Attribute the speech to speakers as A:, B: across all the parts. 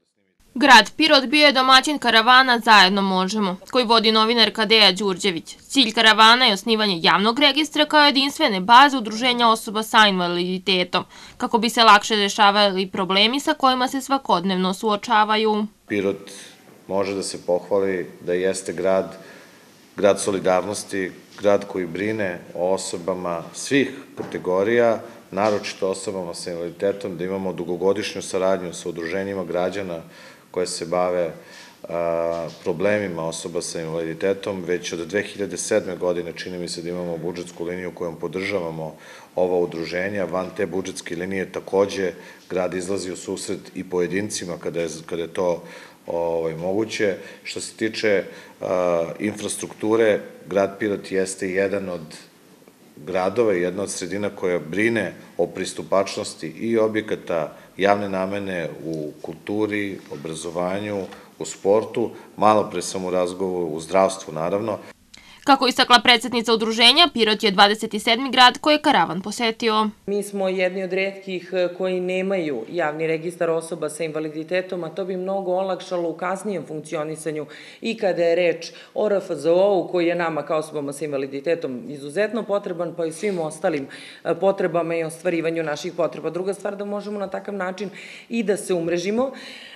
A: Grad Pirot bio je domaćin karavana Zajedno možemo, koji vodi novinarka Deja Đurđević. Cilj karavana je osnivanje javnog registra kao jedinstvene baze udruženja osoba sa invaliditetom, kako bi se lakše rešavali problemi sa kojima se svakodnevno suočavaju.
B: Pirot može da se pohvali da jeste grad solidarnosti, grad koji brine o osobama svih kategorija, naročito osobama sa invaliditetom, da imamo dugogodišnju saradnju sa udruženjima građana koje se bave problemima osoba sa invaliditetom. Već od 2007. godine čini mi se da imamo budžetsku liniju kojom podržavamo ova udruženja. Van te budžetske linije takođe grad izlazi u susret i pojedincima kada je to moguće. Što se tiče infrastrukture, grad Pirot jeste jedan od gradova i jedna od sredina koja brine o pristupačnosti i objekata javne namene u kulturi, obrazovanju, u sportu. Malo pre sam u razgovoru u zdravstvu, naravno.
A: Kako istakla predsednica udruženja, Pirot je 27. grad koji je karavan posetio.
C: Mi smo jedni od retkih koji nemaju javni registar osoba sa invaliditetom, a to bi mnogo olakšalo u kasnijem funkcionisanju i kada je reč o RFZO-u, koji je nama kao osobama sa invaliditetom izuzetno potreban, pa i svim ostalim potrebama i ostvarivanju naših potreba. Druga stvar, da možemo na takav način i da se umrežimo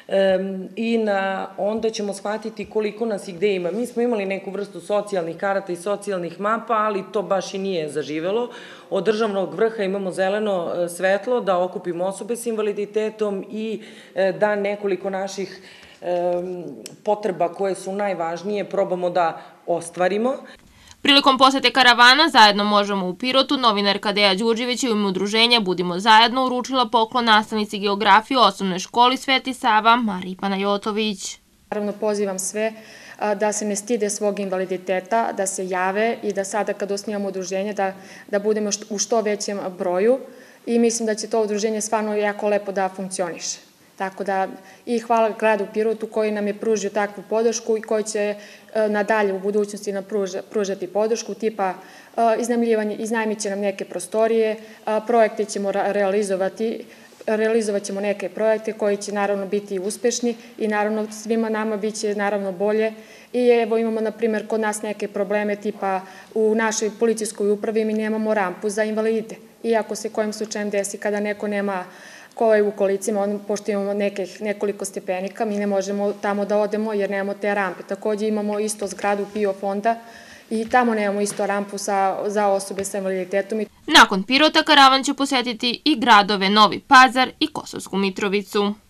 C: i onda ćemo shvatiti koliko nas i gde ima. Mi smo imali neku vrstu socijalnih karata i socijalnih mapa, ali to baš i nije zaživelo. Od državnog vrha imamo zeleno svetlo da okupimo osobe s invaliditetom i da nekoliko naših potreba koje su najvažnije probamo da ostvarimo.
A: Prilikom posete karavana Zajedno možemo u Pirotu, novinarka Deja Đurđević u ime udruženja Budimo zajedno uručila poklon nastavnici geografije u osnovnoj školi Sveti Sava Mariji Panajotović.
D: Naravno, pozivam sve da se ne stide svog invaliditeta, da se jave i da sada kad osnivamo udruženje da budemo u što većem broju i mislim da će to udruženje stvarno jako lepo da funkcioniše. Tako da i hvala gradu Pirotu koji nam je pružio takvu podršku i koji će nadalje u budućnosti nam pružati podršku tipa iznajmit će nam neke prostorije, projekte ćemo realizovat ćemo neke projekte koji će naravno biti uspešni i naravno svima nama bit će naravno bolje. I evo imamo na primjer kod nas neke probleme tipa u našoj policijskoj upravi mi nemamo rampu za invalide. Iako se kojim slučajem desi kada neko nema ko je u kolicima, pošto imamo nekoliko stepenika, mi ne možemo tamo da odemo jer nemamo te rampe. Takođe imamo isto zgradu PIO fonda i tamo nemamo isto rampu za osobe sa invaliditetom.
A: Nakon Pirota karavan će posetiti i gradove Novi Pazar i Kosovsku Mitrovicu.